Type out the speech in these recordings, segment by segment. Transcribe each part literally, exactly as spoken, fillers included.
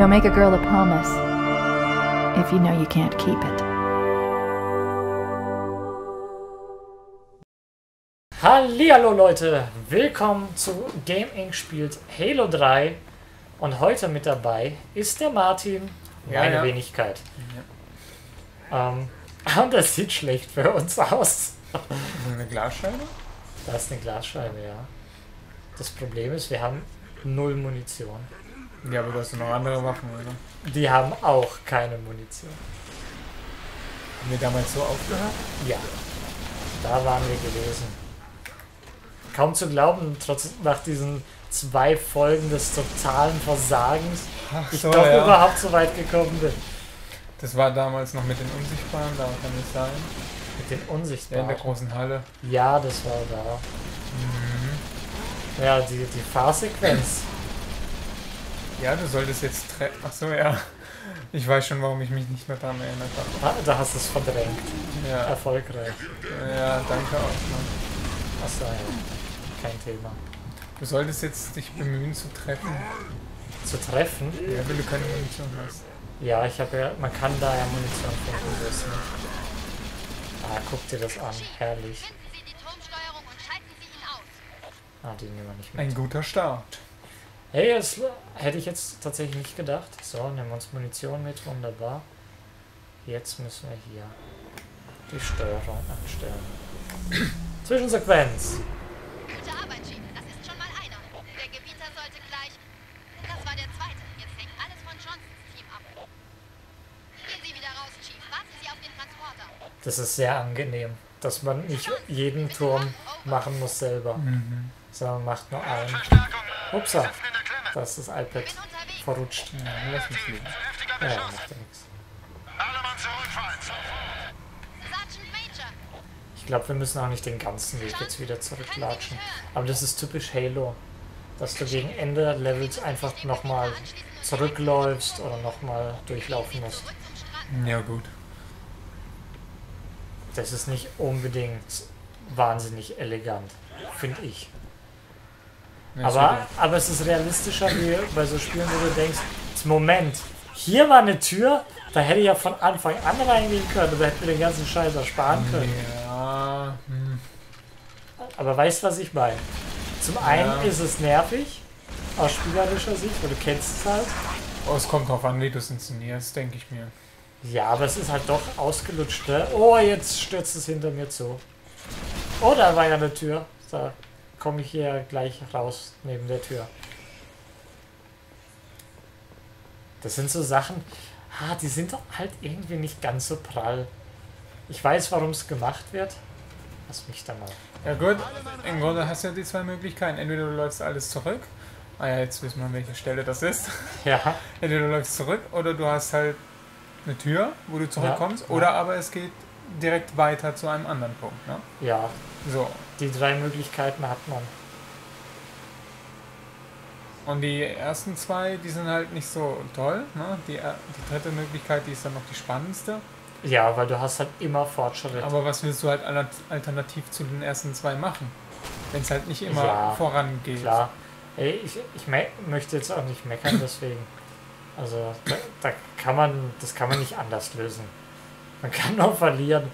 Don't make a girl a promise if you know you can't keep it. Hallihallo Leute, willkommen zu Game Inc spielt Halo drei und heute mit dabei ist der Martin, meine ja, ja. Wenigkeit. Ja. Ähm, und das sieht schlecht für uns aus. Eine Glasscheibe? Da ist eine Glasscheibe, ja. Das Problem ist, wir haben null Munition. Ja, aber du hast noch andere Waffen, oder? Die haben auch keine Munition. Haben wir damals so aufgehört? Ja, da waren wir gewesen. Kaum zu glauben, trotz nach diesen zwei Folgen des totalen Versagens, Ach ich so, doch ja. überhaupt so weit gekommen bin. Das war damals noch mit den Unsichtbaren, da kann es sein. Mit den Ja, in Unsichtbaren. der großen Halle. Ja, das war da. Mhm. Ja, die, die Fahrsequenz. Ja, du solltest jetzt tre... Ach so, ja. Ich weiß schon, warum ich mich nicht mehr daran erinnert habe. Ah, da hast du es verdrängt. Ja, Erfolgreich. ja danke auch. Ne? Achso, ja. Kein Thema. Du solltest jetzt dich bemühen zu treffen. Zu treffen? Ja, wenn du keine Munition hast. Ja, ich habe ja, man kann da ja Munition finden, das nicht. Ah, guck dir das an, herrlich. Finden Sie die Turmsteuerung und schalten Sie ihn aus. Ah, die nehmen wir nicht mit. Ein guter Start. Hey, das hätte ich jetzt tatsächlich nicht gedacht. So, nehmen wir uns Munition mit, wunderbar. Jetzt müssen wir hier die Steuerung anstellen. Zwischensequenz. Gute Arbeit, Chief. Das ist schon mal einer. Der Gebieter sollte gleich... Das war der zweite. Jetzt hängt alles von Johnsons Team ab. Gehen Sie wieder raus, Chief. Warten Sie auf den Transporter. Das ist sehr angenehm, dass man nicht jeden Turm machen muss selber, Mhm. sondern macht nur einen. Upsa, da ist das iPad Bin unterwegs. verrutscht. Ja, lass mich liegen. Ja, ja, macht ja nichts. Alle Mann zurückfallen! Sergeant Major. Ich glaube, wir müssen auch nicht den ganzen Weg jetzt wieder zurücklatschen. Aber das ist typisch Halo, dass du gegen Ende Levels einfach nochmal zurückläufst oder nochmal durchlaufen musst. Zurück zum Strand. Ja, gut. Das ist nicht unbedingt wahnsinnig elegant, finde ich. Ja, Aber, aber es ist realistischer wie bei so Spielen, wo du denkst, Moment, hier war eine Tür, da hätte ich ja von Anfang an reingehen können, da hätten wir den ganzen Scheiß ersparen können. Ja, hm. Aber weißt du, was ich meine? Zum einen Ja. ist es nervig, aus spielerischer Sicht, weil du kennst es halt. Oh, es kommt drauf an, wie du es inszenierst, denke ich mir. Ja, aber es ist halt doch ausgelutscht, ne? Oh, jetzt stürzt es hinter mir zu. Oh, da war ja eine Tür. Da komme ich hier gleich raus, neben der Tür. Das sind so Sachen, ah, die sind doch halt irgendwie nicht ganz so prall. Ich weiß, warum es gemacht wird. Lass mich da mal. Ja gut, im Grunde hast du ja die zwei Möglichkeiten. Entweder du läufst alles zurück. Ah ja, jetzt wissen wir, an welcher Stelle das ist. Ja, Entweder du läufst zurück oder du hast halt eine Tür, wo du zurückkommst. Ja. Oder aber es geht direkt weiter zu einem anderen Punkt. Ne? ja, So. die drei Möglichkeiten hat man. Und die ersten zwei, die sind halt nicht so toll. Ne? Die, er- die dritte Möglichkeit, die ist dann noch die spannendste. Ja, weil du hast halt immer Fortschritt. Aber was willst du halt al- alternativ zu den ersten zwei machen? Wenn es halt nicht immer Ja, vorangeht. Klar. Ey, ich, ich me möchte jetzt auch nicht meckern, deswegen. Also, da, da kann man, das kann man nicht anders lösen. Man kann nur verlieren.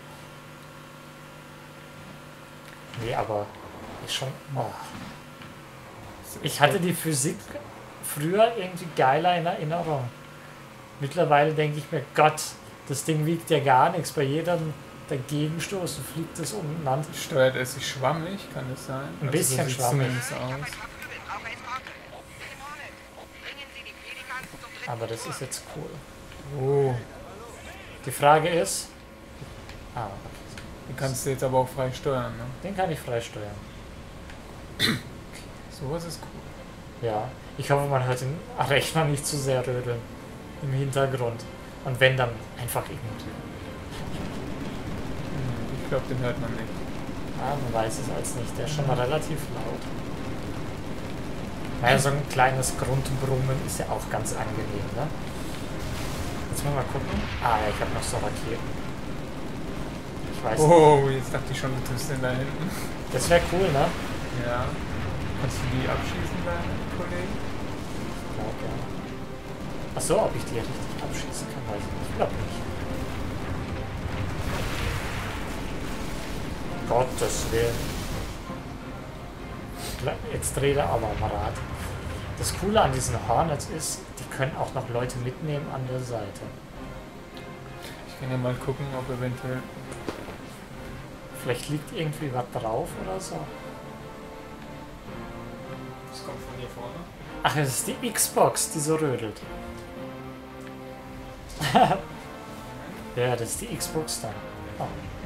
Nee, aber ist schon. Oh. Ich hatte die Physik früher irgendwie geiler in Erinnerung. Mittlerweile denke ich mir, Gott, das Ding wiegt ja gar nichts. Bei jedem Dagegenstoß fliegt es umeinander. Steuert es sich schwammig, kann es sein? Ein bisschen sieht's schwammig. zumindest aus. Aber das ist jetzt cool. Oh, Die Frage ist. Ah, okay. den kannst du jetzt aber auch frei steuern, ne? Den kann ich freisteuern. Sowas ist cool. Ja. Ich hoffe, man hört den Rechner nicht zu sehr rödeln. Im Hintergrund. Und wenn, dann einfach ignorieren. Hm, Ich glaube, den hört man nicht. Ah, man weiß es als nicht. Der ist schon mal relativ laut. Naja, so ein kleines Grundbrummen ist ja auch ganz angenehm, ne? Jetzt mal mal gucken. Ah ja, ich habe noch so Raketen. Ich weiß nicht. Oh, jetzt dachte ich schon, du tust den da hinten. Das wäre cool, ne? Ja. Kannst du die abschießen, deine Kollegen? Ich glaub, ja. Achso, ob ich die richtig abschießen kann, weiß ich nicht. Ich glaube nicht. Gottes Willen. Jetzt dreht er aber am Rad. Das Coole an diesen Hornets ist, die können auch noch Leute mitnehmen an der Seite. Ich kann ja mal gucken, ob eventuell... Vielleicht liegt irgendwie was drauf oder so. Das kommt von hier vorne. Ach, es ist die Xbox, die so rödelt. Ja, das ist die Xbox dann. Oh.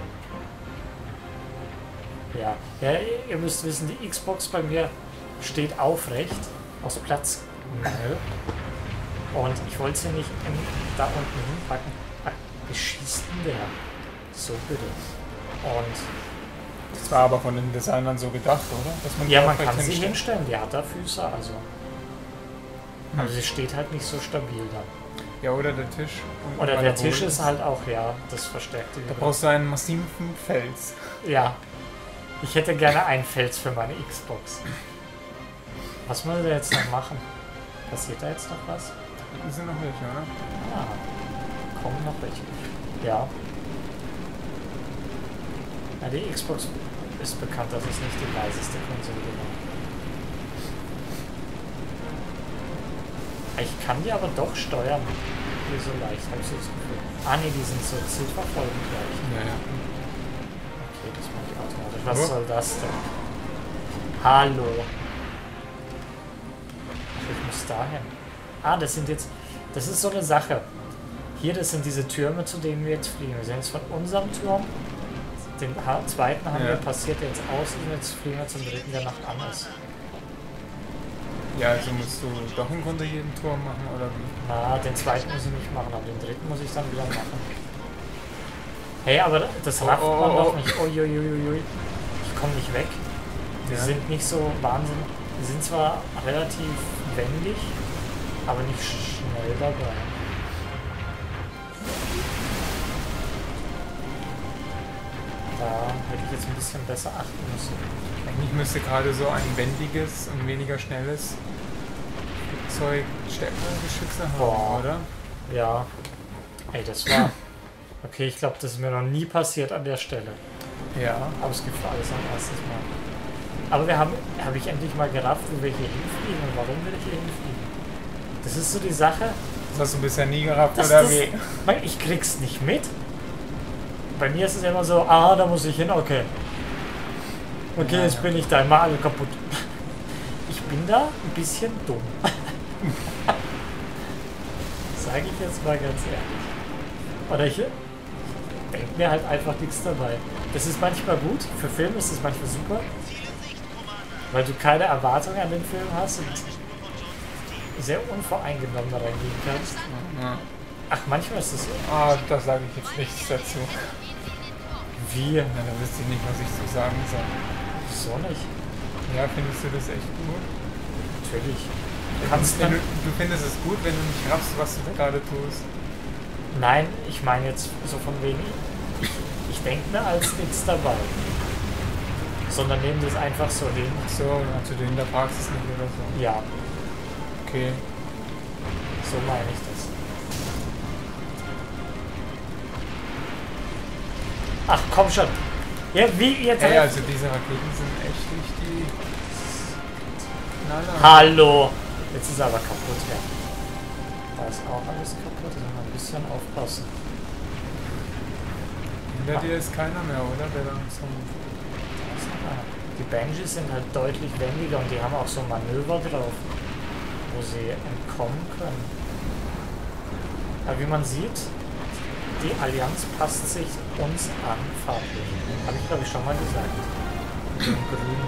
Ja. ja, ihr müsst wissen, die Xbox bei mir steht aufrecht, aus Platzmangel. Und ich wollte sie nicht in, da unten hinpacken. Ach, wie schießt denn der? So bitte. Und Das war aber von den Designern so gedacht, oder? Dass man ja, die man aufrecht kann sie hinstellt. hinstellen, die hat da Füße, also. Hm. Aber sie steht halt nicht so stabil dann. Ja, oder der Tisch. Und Oder bei der der Tisch Boden. ist halt auch, ja, das verstärkt die Da wieder. brauchst du einen massiven Fels. Ja. Ich hätte gerne einen Fels für meine Xbox. Was muss er jetzt noch machen? Passiert da jetzt noch was? Da sind noch welche, oder? Ah, kommen noch welche. Ja. Na, die Xbox ist bekannt, das ist nicht die leiseste Konsole. Ich kann die aber doch steuern. Hier so leicht, habe ich so das Gefühl. Ah ne, die sind so zielverfolgend gleich. Ja, ja. Okay, das mache ich automatisch. Was Oh. soll das denn? Hallo. Ach, ich muss dahin. Ah, das sind jetzt... Das ist so eine Sache. Hier, das sind diese Türme, zu denen wir jetzt fliegen. Wir sind jetzt von unserem Turm. Den ha zweiten haben Ja. wir passiert jetzt aus und jetzt fliegen wir zum dritten, der nach an ist. Ja, also musst du doch im Grunde jeden Turm machen, oder wie? Na, den zweiten muss ich nicht machen, aber den dritten muss ich dann wieder machen. Hey, aber das Oh, rafft oh, man oh, doch oh. nicht. Uiuiuiui. Ich komme nicht weg. Die Ja. sind nicht so Wahnsinn. Die sind zwar relativ wendig, aber nicht schnell dabei. Da hätte ich jetzt ein bisschen besser achten müssen. Eigentlich müsste gerade so ein wendiges und weniger schnelles Flugzeug stärkere Geschütze haben, Boah. oder? Ja. Ey, das war... Okay, ich glaube, das ist mir noch nie passiert an der Stelle. Ja. Aber es gibt für alles ein erstes Mal. Aber wir haben, habe ich endlich mal gerafft, wo wir hier hinfliegen und warum wir hier hinfliegen. Das ist so die Sache, Das hast du bisher nie gerafft, dass oder das, wie? man, ich krieg's nicht mit. Bei mir ist es immer so, ah, da muss ich hin, okay. Okay, Ja, jetzt ja. bin ich da, mal alle kaputt. Ich bin da ein bisschen dumm. Sage ich jetzt mal ganz ehrlich. Oder ich denke mir halt einfach nichts dabei. Das ist manchmal gut, für Filme ist das manchmal super, weil du keine Erwartungen an den Film hast und sehr unvoreingenommen da reingehen kannst. Ja. Ach, manchmal ist es so. Ah, da sage ich jetzt nichts dazu. Wie? Na, da wüsste ich nicht, was ich zu sagen soll. Wieso nicht? Ja, findest du das echt gut? Natürlich. Du kannst Wenn dann, du, du findest es gut, wenn du nicht raffst, was du da gerade tust. nein, ich meine jetzt so von wegen, ich, ich denke mir als nichts dabei. Sondern nehme das einfach so hin. Ach so, also du hinterfragst es nicht oder so. Ja, Okay. so meine ich das. Ach, komm schon. Ja, wie jetzt? Hey, also diese Raketen sind echt nicht die... Knaller. Hallo. Jetzt ist er aber kaputt, ja. Da ist auch alles kaputt. Da müssen wir ein bisschen aufpassen. Hinter dir ist keiner mehr, oder? Der da so... Da ist noch einer. Die Banshees sind halt deutlich wendiger und die haben auch so Manöver drauf, wo sie entkommen können. Aber wie man sieht, die Allianz passt sich uns an, farblich. Habe ich, glaube ich, schon mal gesagt. Mit dem Grün.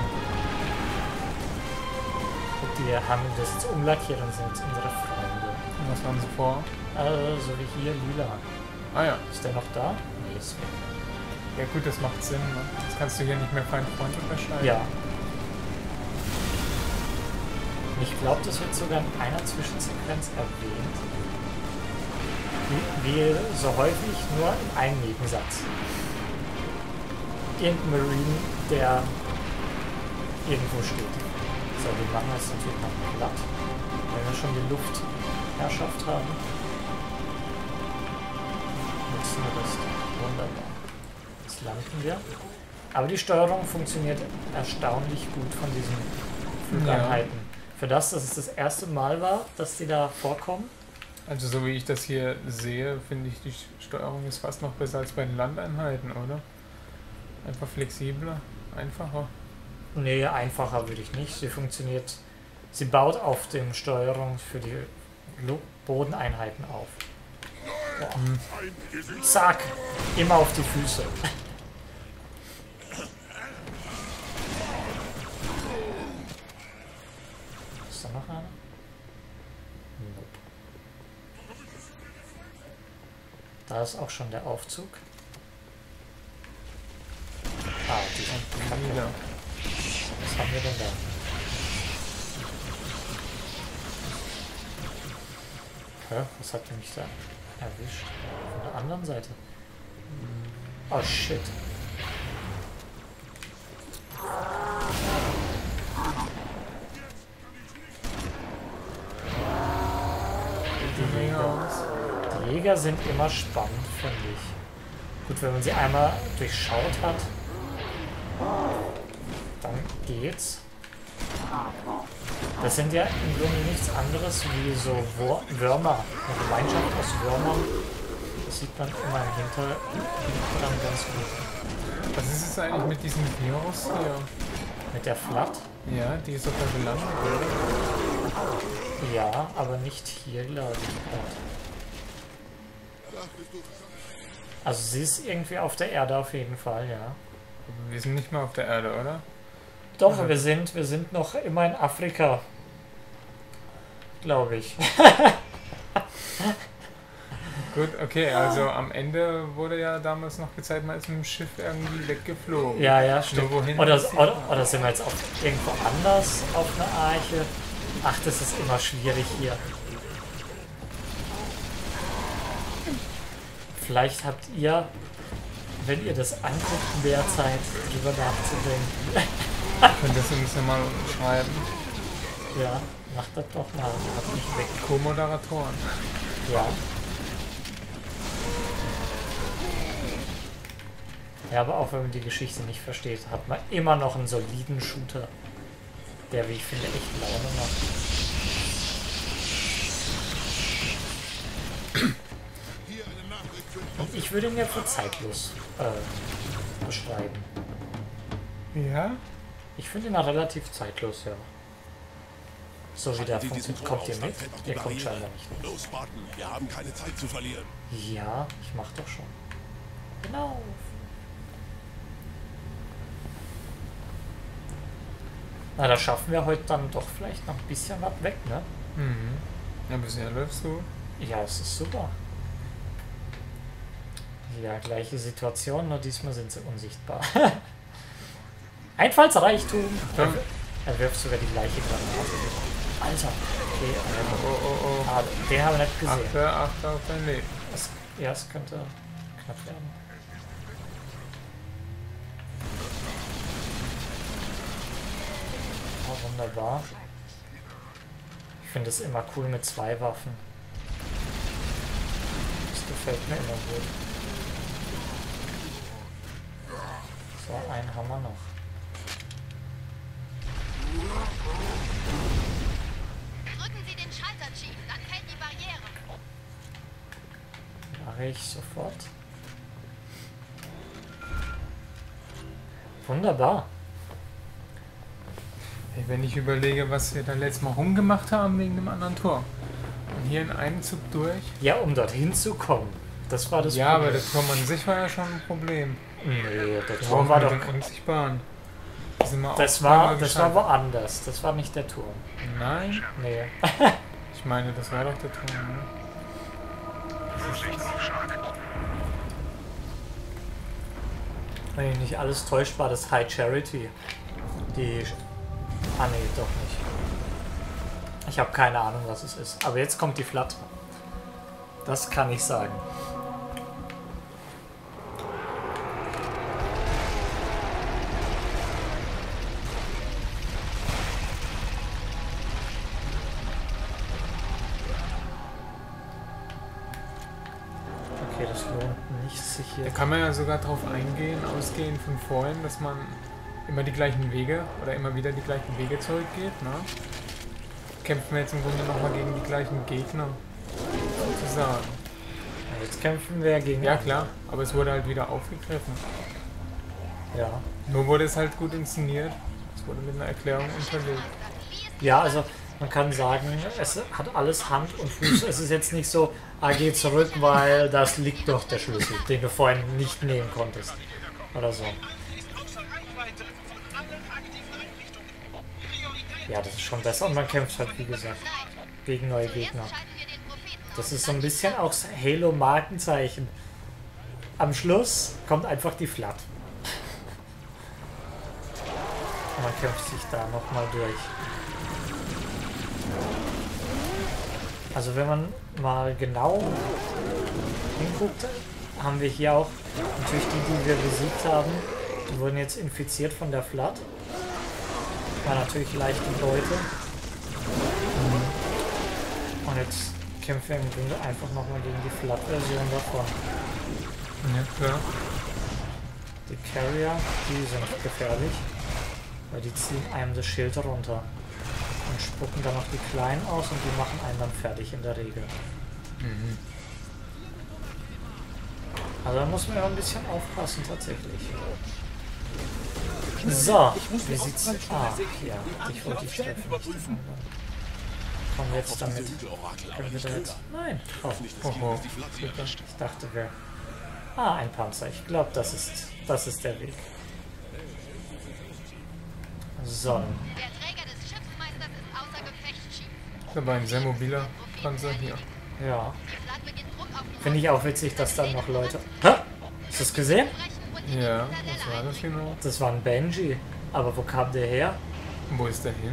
Und die haben das jetzt umlackiert und sind jetzt unsere Freunde. Und was waren sie vor? Also, so wie hier, lila. Ah ja. Ist der noch da? Nee, ist weg. Ja gut, das macht Sinn. Ne? Das kannst du hier nicht mehr Feind Freund unterscheiden. Ja. Und ich glaube, das wird sogar in einer Zwischensequenz erwähnt. Wie, wie so häufig nur in einem Nebensatz. Irgendein Marine, der irgendwo steht. So, wir machen das natürlich noch platt. Wenn wir schon die Luft Herrschaft haben. Nutzen wir das. Wunderbar. Jetzt landen wir. Aber die Steuerung funktioniert erstaunlich gut von diesen Flugeinheiten. Ja. Für das, dass es das erste Mal war, dass die da vorkommen. Also so wie ich das hier sehe, finde ich, die Steuerung ist fast noch besser als bei den Landeinheiten, oder? Einfach flexibler, einfacher. Nee, einfacher würde ich nicht. Sie funktioniert, sie baut auf dem Steuerung für die Bodeneinheiten auf. Hm. Zack, immer auf die Füße. Ist da noch einer? Nope. Da ist auch schon der Aufzug. Ah, die sind wieder. Was haben wir denn da? Hä? Was hat mich da erwischt? Von der anderen Seite. Oh shit. Die Jäger. Die Jäger sind immer spannend, finde ich. Gut, wenn man sie einmal durchschaut hat, dann geht's. Das sind ja im Grunde nichts anderes wie so Wor Würmer. Eine Gemeinschaft aus Würmern. Das sieht man immer im Hinter Hintergrund ganz gut. Was ist es eigentlich mit diesem Virus hier? Mit der Flat? Ja, die ist doch da gelandet, oder? Ja, aber nicht hier, glaube ich. Also sie ist irgendwie auf der Erde auf jeden Fall, ja. Wir sind nicht mal auf der Erde, oder? Doch, ja. wir sind, wir sind noch immer in Afrika. Glaube ich. Gut, okay, also am Ende wurde ja damals noch gezeigt, man ist mit dem Schiff irgendwie weggeflogen. Ja, ja, stimmt. Wohin oder, oder, oder sind wir jetzt auf irgendwo anders auf einer Arche? Ach, das ist immer schwierig hier. Vielleicht habt ihr, wenn ihr das anguckt, mehr Zeit, drüber nachzudenken. Könnt ihr das ein bisschen mal schreiben? Ja, macht das doch mal. Hab mich weg. Co-Moderatoren. Ja. Ja, aber auch wenn man die Geschichte nicht versteht, hat man immer noch einen soliden Shooter, der, wie ich finde, echt Laune macht. Und ich würde ihn ja für zeitlos äh, beschreiben. Ja? Ich finde ihn auch relativ zeitlos, ja. So wie der funktioniert. Kommt ihr mit? Ihr kommt scheinbar nicht. Los, Spartan, wir haben keine Zeit zu verlieren. Ja, ich mach doch schon. Genau. Na, da schaffen wir heute dann doch vielleicht noch ein bisschen was weg, ne? Mhm. Ja, bisher läufst du. Ja, es ist super. Ja, gleiche Situation, nur diesmal sind sie unsichtbar. Einfallsreichtum! Er, er wirft sogar die gleiche Granate. Alter! Okay, oh, oh, oh. Ah, den haben wir nicht gesehen. Achte, achte auf dein Leben. Es, ja, es könnte knapp werden. Oh, wunderbar. Ich finde es immer cool mit zwei Waffen. Das gefällt mir immer gut. So, einen haben wir noch. Drücken Sie den Schalter, Chief, dann fällt die Barriere. Mache ich sofort. Wunderbar. Hey, wenn ich überlege, was wir da letztes Mal rumgemacht haben wegen dem anderen Tor. Und hier in einem Zug durch. Ja, um dorthin zu kommen. Das war das ja, Problem. aber der Turm an sich war ja schon ein Problem. Nee, der Der Turm war doch... unsichtbaren. Das war, das war woanders. Das war nicht der Turm. Nein? Nee. Ich meine, das war doch der Turm, ne? Wenn ich nicht alles täuscht, war das High Charity. Die... Ah, nee, doch nicht. Ich habe keine Ahnung, was es ist. Aber jetzt kommt die Flat. Das kann ich sagen. es lohnt nicht, sich Da hier... kann man ja sogar drauf eingehen, ausgehend von vorhin, dass man immer die gleichen Wege oder immer wieder die gleichen Wege zurückgeht. Ne? Kämpfen wir jetzt im Grunde nochmal gegen die gleichen Gegner, sozusagen. Ja, jetzt kämpfen wir gegen... Ja klar, aber es wurde halt wieder aufgegriffen. Ja. Nur wurde es halt gut inszeniert. Es wurde mit einer Erklärung unterlegt. Ja, also man kann sagen, es hat alles Hand und Fuß. Es ist jetzt nicht so, ah, geh zurück, weil das liegt doch der Schlüssel, den du vorhin nicht nehmen konntest. Oder so. Ja, das ist schon besser und man kämpft halt, wie gesagt, gegen neue Gegner. Das ist so ein bisschen auch das Halo-Markenzeichen. Am Schluss kommt einfach die Flat. Und man kämpft sich da nochmal durch. Also wenn man mal genau hinguckt, haben wir hier auch natürlich die, die wir besiegt haben, die wurden jetzt infiziert von der Flat. War natürlich leichte Beute. Und jetzt kämpfen wir im Grunde einfach nochmal gegen die Flat-Version davon. Ja, klar. Die Carrier, die sind gefährlich, weil die ziehen einem das Schild runter und spucken dann noch die Kleinen aus und die machen einen dann fertig in der Regel. Mhm. Also da muss man ja ein bisschen aufpassen tatsächlich. So, wie sieht's... Ah, ja, ich wollte dich treffen. Kommen wir jetzt damit. Können wir da jetzt... Nein! Oh, Oh, oh. ich dachte wir... Ah, ein Panzer. Ich glaube, das ist, das ist der Weg. So. Der Träger des Schiffsmeisters ist außer Gefecht, Chief. Das ist aber ein sehr mobiler Panzer hier. Ja. Die Flat beginnt Druck auf die Finde ich auch witzig, dass dann noch Leute... Hä? Hast du das gesehen? Brechen und die Ja, Zitadelle was war das genau? Das war ein Benji. Aber wo kam der her? Wo ist der hin?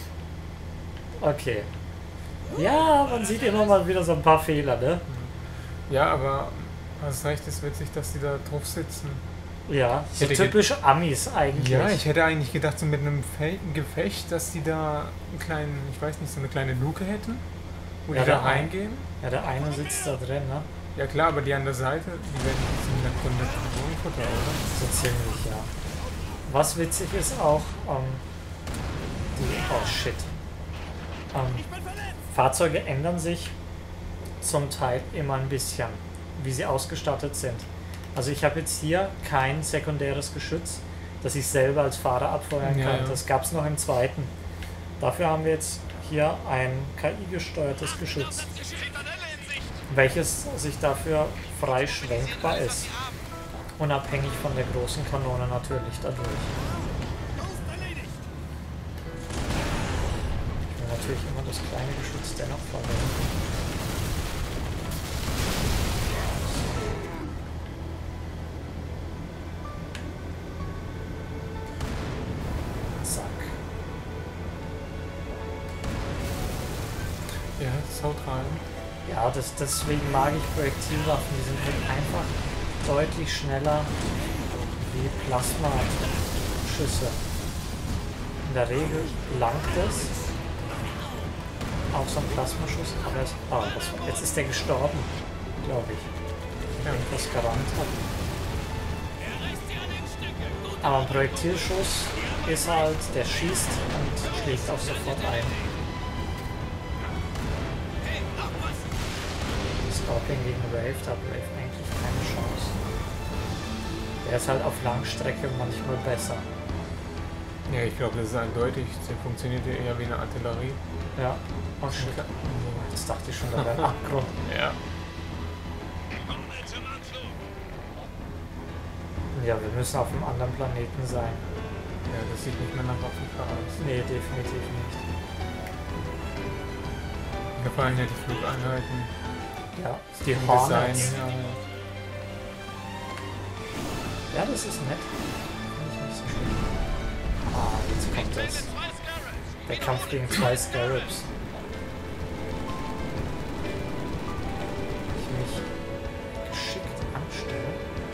Okay. Ja, man sieht immer mal wieder so ein paar Fehler, ne? Ja, aber hast recht, es ist witzig, dass die da drauf sitzen. Ja, so hätte ge- typische Amis eigentlich. Ja, ich hätte eigentlich gedacht, so mit einem Fe Gefecht, dass die da einen kleinen, ich weiß nicht, so eine kleine Luke hätten, wo Ja, die da der ein- reingehen. Ja, der eine sitzt da drin, ne? Ja klar, aber die an der Seite, die werden sind im Grunde Kanonenfutter, oder? So ziemlich, ja. Was witzig ist auch, ähm, die, oh shit. Ähm, Fahrzeuge ändern sich zum Teil immer ein bisschen, wie sie ausgestattet sind. Also ich habe jetzt hier kein sekundäres Geschütz, das ich selber als Fahrer abfeuern Ja, kann. ja. Das gab es noch im zweiten. Dafür haben wir jetzt hier ein K I-gesteuertes Geschütz, welches sich dafür frei schwenkbar ist. Unabhängig von der großen Kanone natürlich dadurch. Ich will natürlich immer das kleine Geschütz dennoch verwenden. Zack. Ja, das haut rein. Ja, das, deswegen mag ich Projektilwaffen. Die sind halt einfach deutlich schneller wie Plasmaschüsse. In der Regel langt es. Auch so ein Plasmaschuss. Aber es, oh, das, jetzt ist der gestorben, glaube ich. Ja. Irgendwas gerannt hat. Aber ein Projektilschuss ist halt, der schießt und schlägt auch sofort ein. Scorpion gegen Wraith, da hat Wraith eigentlich keine Chance. Der ist halt auf Langstrecke manchmal besser. Ja, ich glaube, das ist eindeutig. Der funktioniert ja eher wie eine Artillerie. Ja. Oh shit. Jetzt dachte ich schon, da wäre ein Abgrund. Ja. Ja, wir müssen auf einem anderen Planeten sein. Ja, das sieht nicht mehr nach Afrika aus. Nee, definitiv nicht. Da fallen ja die Flugeinheiten. Ja, die im Hornets. Design, ja. Ja, das ist nett. Finde ich nicht so schlimm. Ah, jetzt kommt das. Der Kampf gegen zwei Scarabs. Ich mich geschickt anstelle.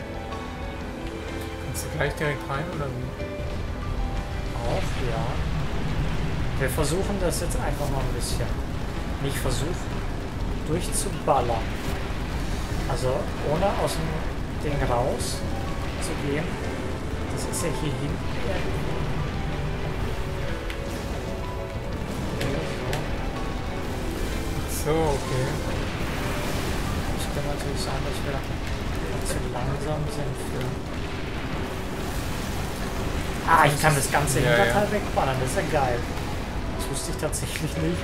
Kannst du gleich direkt rein oder wie? Auch, ja. Wir versuchen das jetzt einfach mal ein bisschen. Nicht versuchen, durchzuballern. Also ohne aus dem Ding raus zu gehen. Das ist ja hier hinten irgendwo. So, okay. Es kann natürlich sein, dass wir zu langsam sind für... Ah, ich kann das ganze Ja, Hinterteil ja. wegballern, das ist ja geil. Das wusste ich tatsächlich nicht.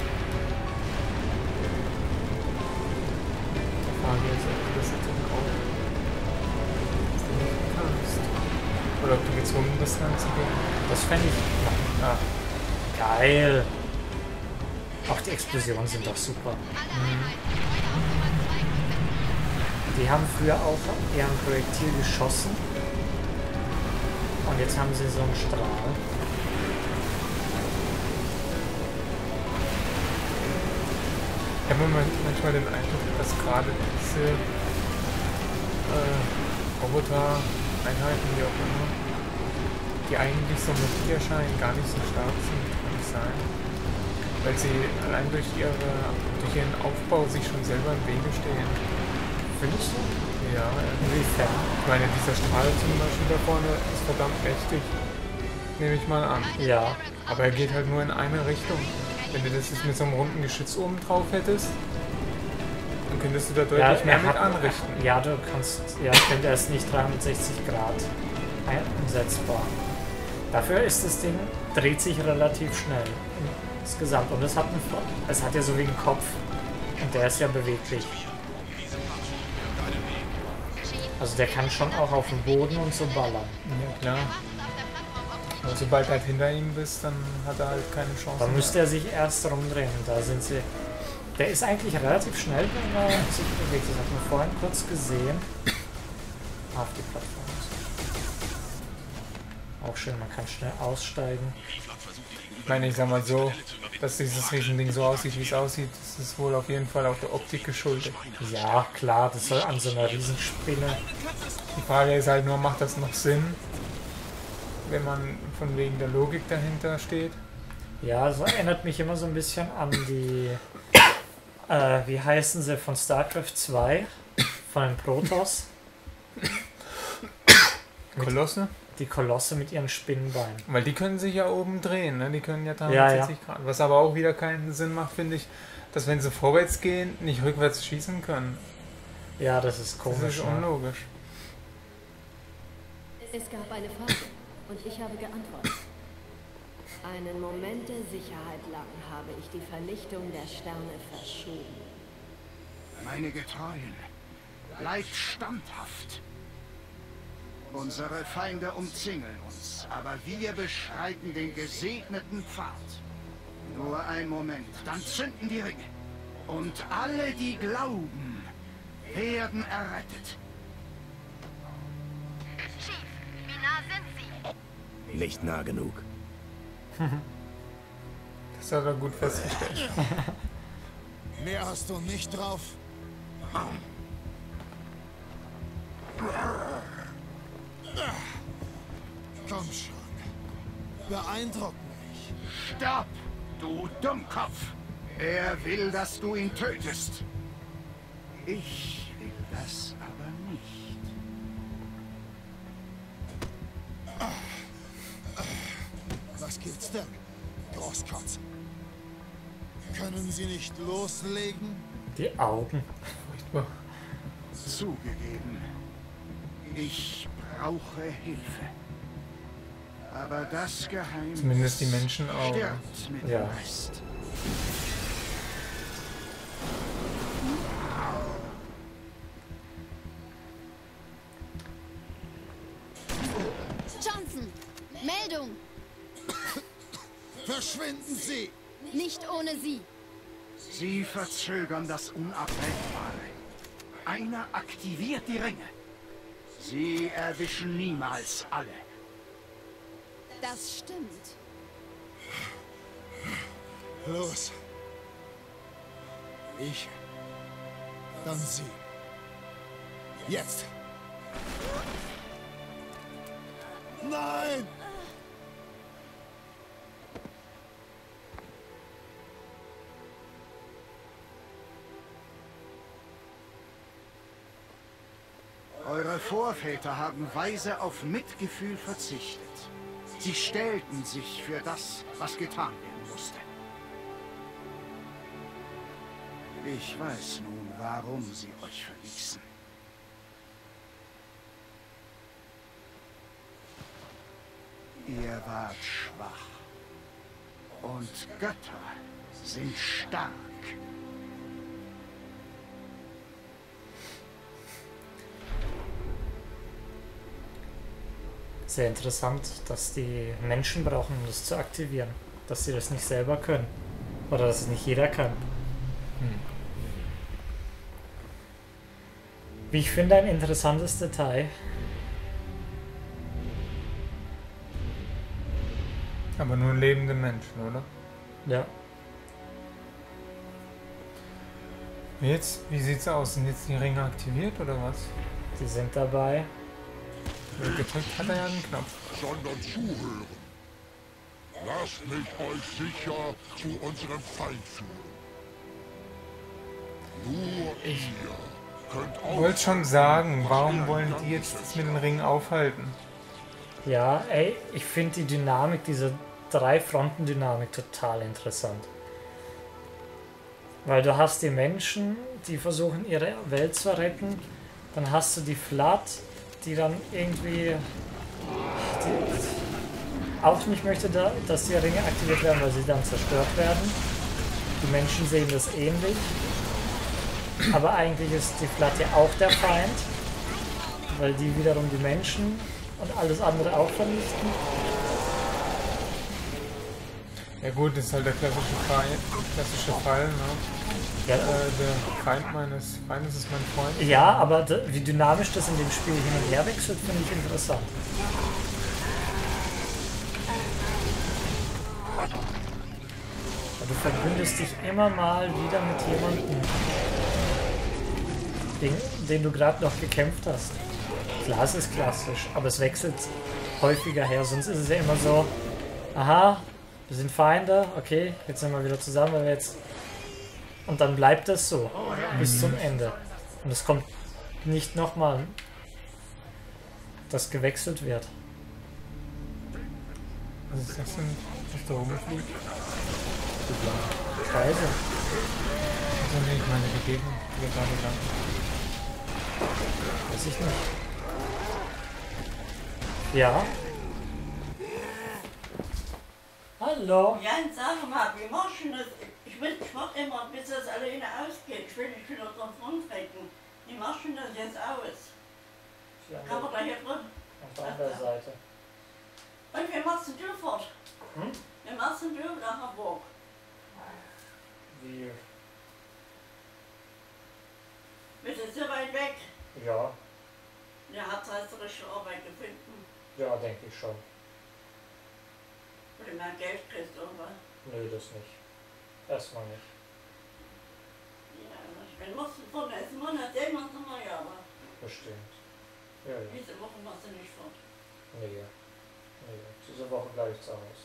Die Frage ist, ob du das natürlich auch dass du nicht kannst. Oder ob du gezwungen bist, ranzugehen. Das fände ich... Ah, geil. Auch die Explosionen sind doch super. Die haben früher auch eher ein Projektil geschossen. Und jetzt haben sie so einen Strahl. Ich habe manchmal den Eindruck, dass gerade diese äh, Roboter-Einheiten, wie auch immer, die eigentlich so mit dir erscheinen, gar nicht so stark sind, kann nicht sein. Weil sie allein durch, ihre, durch ihren Aufbau sich schon selber im Wege stehen. Findest du? Ja, Inwiefern? ich meine, dieser Strahl zum Beispiel da vorne ist verdammt mächtig. Nehme ich mal an. Ja. Aber er geht halt nur in eine Richtung. Wenn du das jetzt mit so einem runden Geschütz oben drauf hättest, dann könntest du da deutlich Ja, mehr er mit hat- anrichten. Ja, du kannst. Ja, ich finde, er ist nicht dreihundertsechzig Grad einsetzbar. Dafür ist das Ding, dreht sich relativ schnell insgesamt. Und es hat, einen, es hat ja so wie einen Kopf. Und der ist ja beweglich. Also der kann schon auch auf dem Boden und so ballern. Ja, klar. Und sobald halt hinter ihm bist, dann hat er halt keine Chance Dann mehr. müsste er sich erst rumdrehen. Da sind sie. Der ist eigentlich relativ schnell, wenn er sich bewegt. Das hat man vorhin kurz gesehen. Auf die Plattform. Auch schön, man kann schnell aussteigen. Ich meine, ich sag mal so, dass dieses Riesending so aussieht, wie es aussieht, das ist wohl auf jeden Fall auch der Optik geschuldet. Ja, klar, das soll an so einer Riesenspinne. Die Frage ist halt nur, macht das noch Sinn, wenn man von wegen der Logik dahinter steht? Ja, so erinnert mich immer so ein bisschen an die, äh, wie heißen sie, von StarCraft zwei, von den Protoss, Kolosse? die Kolosse mit ihren Spinnenbeinen. Weil die können sich ja oben drehen, ne? Die können ja Ja, ja. dreihundertsechzig Grad. Was aber auch wieder keinen Sinn macht, finde ich, dass wenn sie vorwärts gehen, nicht rückwärts schießen können. Ja, das ist Das komisch. ist ne? unlogisch. Es gab eine Frage und ich habe geantwortet. Einen Moment der Sicherheit lang habe ich die Vernichtung der Sterne verschoben. Meine Getreuen, bleibt standhaft. Unsere Feinde umzingeln uns, aber wir beschreiten den gesegneten Pfad. Nur ein Moment, dann zünden die Ringe. Und alle, die glauben, werden errettet. Chief, wie nah sind Sie? Nicht nah genug. Das hat er gut festgestellt. Mehr hast du nicht drauf. Komm schon. Beeindruck mich. Stopp, du Dummkopf! Er will, dass du ihn tötest. Ich will das aber nicht. Was gibt's denn, Großkotz? Können Sie nicht loslegen? Die Augen. Furchtbar. Zugegeben, ich brauche Hilfe. Aber das Geheimnis Zumindest die Menschen auch. stirbt mit Ja. dem Rest. Johnson! Meldung! Verschwinden Sie! Nicht ohne Sie! Sie verzögern das Unabwendbare. Einer aktiviert die Ringe. Sie erwischen niemals alle. Das stimmt. Los. Ich. Dann Sie. Jetzt. Nein! Vorväter haben weise auf Mitgefühl verzichtet. Sie stellten sich für das, was getan werden musste. Ich weiß nun, warum sie euch verließen. Ihr wart schwach. Und Götter sind stark. Sehr interessant, dass die Menschen brauchen, um das zu aktivieren. Dass sie das nicht selber können. Oder dass es nicht jeder kann. Hm. Wie ich finde, ein interessantes Detail. Aber nur lebende Menschen, oder? Ja. Jetzt, wie sieht's aus? Sind jetzt die Ringe aktiviert oder was? Die sind dabei. Gedrückt hat er ja einen Knopf. Sondern zuhören. Lasst mich euch sicher zu unserem Feind führen. Nur ihr könnt auch... Ich wollte schon sagen, warum wollen die jetzt das mit den Ringen aufhalten? Ja, ey, ich finde die Dynamik, diese Drei-Fronten-Dynamik total interessant. Weil du hast die Menschen, die versuchen ihre Welt zu retten, dann hast du die Flat, die dann irgendwie die auch nicht möchte, da, dass die Ringe aktiviert werden, weil sie dann zerstört werden. Die Menschen sehen das ähnlich. Aber eigentlich ist die Flat ja auch der Feind, weil die wiederum die Menschen und alles andere auch vernichten. Ja gut, das ist halt der klassische Fall, klassische Fall, ne? Ja, äh, der Feind meines Feindes ist mein Freund. Ja, aber wie dynamisch das in dem Spiel hin und her wechselt, finde ich interessant. Du verbündest dich immer mal wieder mit jemandem, den, den du gerade noch gekämpft hast. Klar, es ist klassisch, aber es wechselt häufiger her, sonst ist es ja immer so, aha, wir sind Feinde, okay, jetzt sind wir wieder zusammen, weil wir jetzt... Und dann bleibt das so, bis zum Ende. Und es kommt nicht nochmal, dass gewechselt wird. Was ist das denn, was da oben fliegt? Kreise. Also nee, ich meine die Gegner, die wir gerade lang. Weiß ich nicht. Ja. Hallo. Jan, sag mal, wie machst du das? Ich, will, ich mach immer, bis das alleine ausgeht. Ich will nicht wieder drauf rumtrecken. Wie machst du das jetzt aus? Kann man da hier drin? Auf der anderen Seite. Und wie machst du du fort? Hm? Wie machst du du nach Hamburg? Wie? Bist du so weit weg? Ja. Ja, hast du richtige Arbeit gefunden? Ja, denke ich schon. Wo du mehr Geld kriegst, oder? Nö, das nicht. Erstmal nicht. Ja, ich bin musst du von nächsten Monat sehen wir uns nochmal, ja, aber Bestimmt. Ja, ja. diese Woche machst du nicht fort. Nee. Nee. Diese Woche bleibe ich zu Hause.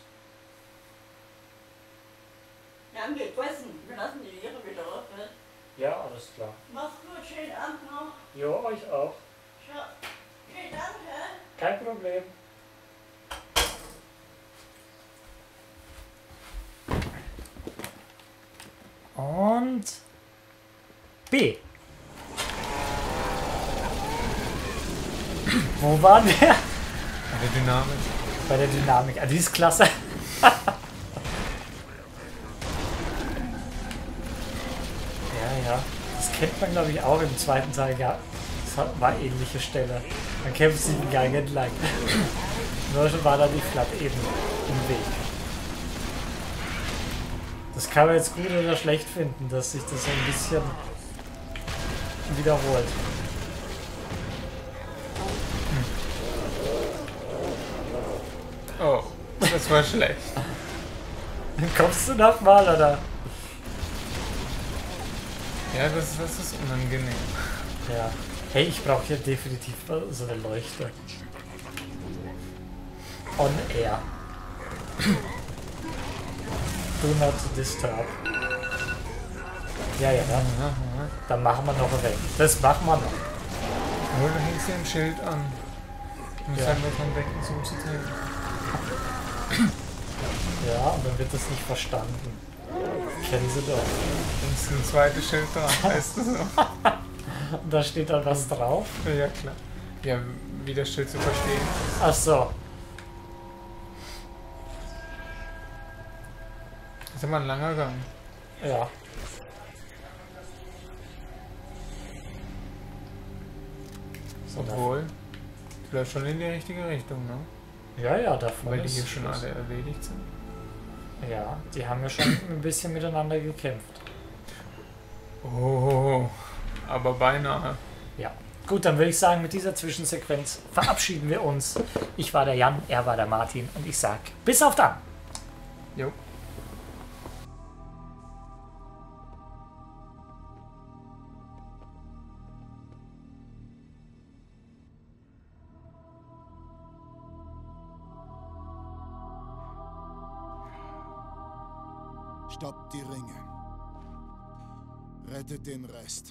Wir haben gegessen. Wir lassen die Tiere wieder offen. Ja, alles klar. Mach's gut, schönen Abend noch. Jo, euch auch. Ciao. Vielen Dank, hä? Kein Problem. Und B. Wo waren wir? Bei der Dynamik. Bei der Dynamik. Ah, die ist klasse. Ja, ja. Das kennt man, glaube ich, auch im zweiten Teil. Ja, das war eine ähnliche Stelle. Man kämpft sich den Gang entlang. Nur war da die Flat eben im Weg. Das kann man jetzt gut oder schlecht finden, dass sich das so ein bisschen wiederholt. Oh, das war schlecht. Dann kommst du nochmal, oder? Ja, das, das ist unangenehm. Ja. Hey, ich brauche hier definitiv so eine Leuchte. On air. Do not disturb. Ja, ja, ja. Dann machen wir noch weg. Das machen wir noch. Oh, da hängt sie ein Schild an. Muss Ja. halt nur dran denken, so umzudrehen. Ja, und dann wird das nicht verstanden. Kennen Sie doch. Und es ist ein zweites Schild dran, weißt du so? Und da steht dann was drauf. Ja, klar. Ja, wie das Schild zu verstehen ist. Ach so. Das ist immer ein langer Gang. Ja. Obwohl, du läufst schon in die richtige Richtung, ne? Ja, ja, davon Weil die ist hier schon Schluss. alle erledigt sind. Ja, die haben ja schon ein bisschen miteinander gekämpft. Oh, aber beinahe. Ja. Gut, dann würde ich sagen, mit dieser Zwischensequenz verabschieden wir uns. Ich war der Jan, er war der Martin und ich sag bis auf dann. Jo. Stoppt die Ringe. Rettet den Rest.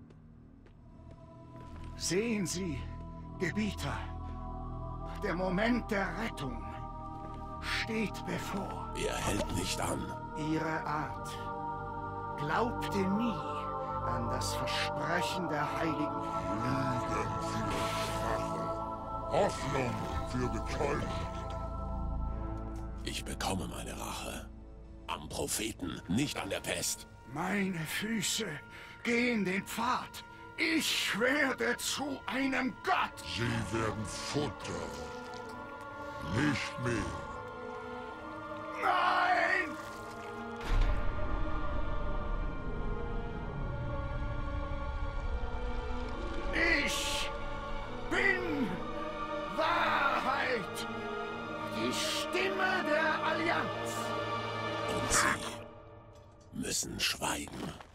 Sehen Sie, Gebieter, der Moment der Rettung steht bevor. Er hält nicht an. Ihre Art glaubte nie an das Versprechen der Heiligen. Lügen für Schwache. Hoffnung für Betäubte. Ich bekomme meine Rache. Am Propheten, nicht an der Pest. Meine Füße gehen den Pfad. Ich werde zu einem Gott. Sie werden Futter. Nicht mehr. Nein! Ich bin Wahrheit. Die Stimme der Allianz. Und sie müssen schweigen.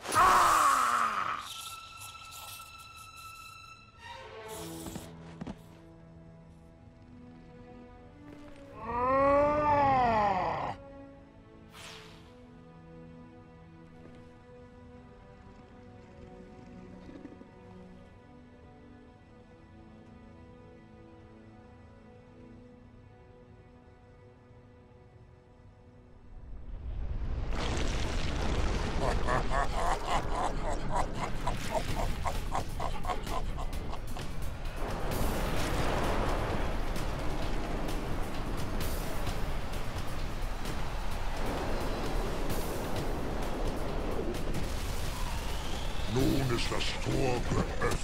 Nun ist das Tor geöffnet.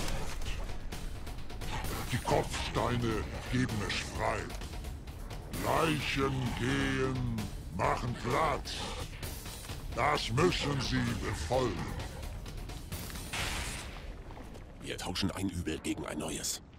Die Kopfsteine geben es frei. Leichen gehen, machen Platz. Das müssen sie befolgen. Wir tauschen ein Übel gegen ein neues.